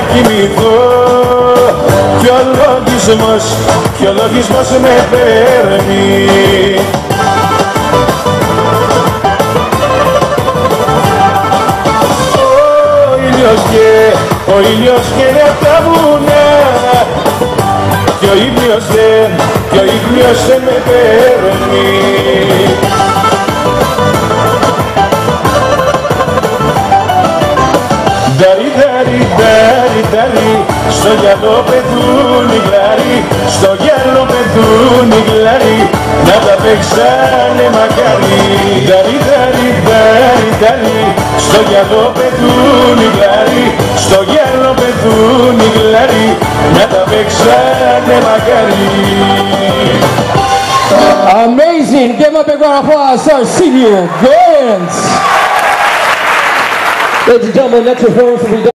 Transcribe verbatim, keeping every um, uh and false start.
κοιμηθώ κι ο λογισμός, κι ο λογισμός με παίρνει. Ο ήλιος και, ο ήλιος και απ' τα βουνά κι ο ήλιος δεν, κι ο ήλιος δεν με παίρνει. Νταρι, νταρι, νταρι, νταρι, στο γυαλό πετούν οι γλάροι, στο γυαλό πετούν οι γλάροι, να τα παίξανε μακάρι. Νταρι, νταρι, νταρι, νταρι, στο γυαλό πετούν οι γλάροι, στο γυαλό πετούν οι γλάροι, να τα παίξανε μακάρι. Amazing! Give up a big round of applause to our senior bands. Ladies and gentlemen, next performance will be done.